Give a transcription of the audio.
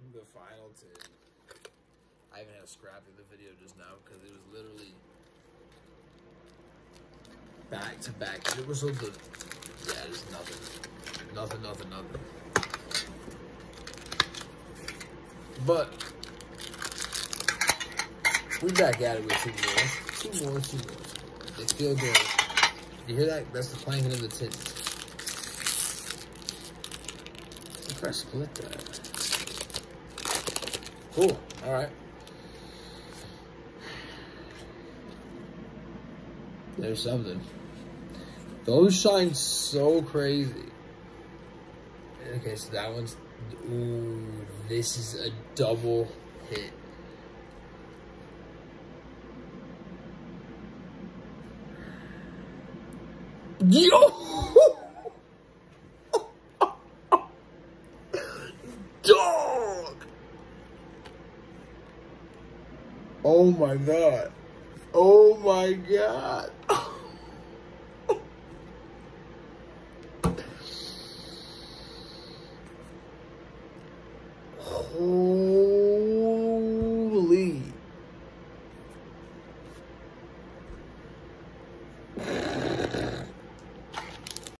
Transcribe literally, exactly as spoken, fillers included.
the final tin. I even had to scrap the video just now because it was literally back to back. It was so good. Yeah, there's nothing. Nothing, nothing, nothing. But we back at it with two more. Two more, two more. It's still good. You hear that? That's the clanking of the tin. If I split that. Cool. All right. There's something. Those shine so crazy. Okay, so that one's... Ooh, this is a double hit. Yo! Dog! Oh my god. Oh my god.